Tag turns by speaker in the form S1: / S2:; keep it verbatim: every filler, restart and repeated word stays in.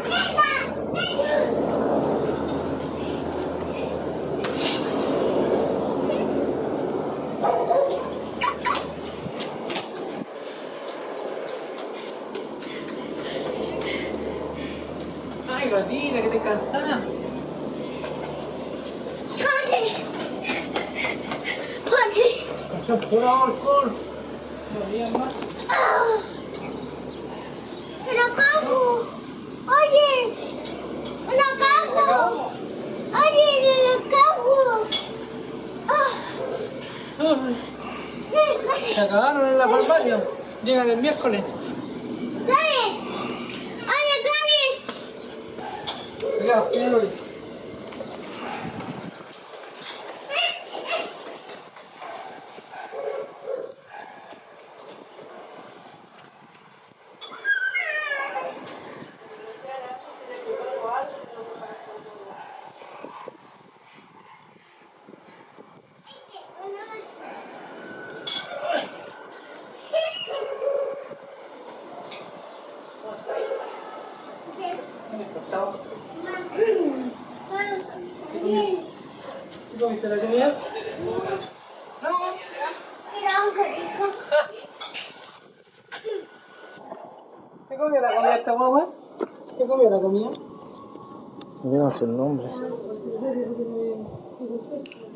S1: Ay, gatita, que te cansás. Con puro alcohol. No días más.
S2: ¡Me lo cago! ¡Oye! ¡Me lo cago! ¡Oye, me lo cago!
S1: Se acabaron en la farmacia. Llegan el miércoles.
S2: ¡Dale! ¡Oye, Gaby!
S1: Ya, pídelo. ¿Tú comiste la comida? No.
S2: Mira, un rico.
S1: ¿Qué comió la comida esta guagua? ¿Qué comió la comida?
S3: Yo no sé el nombre.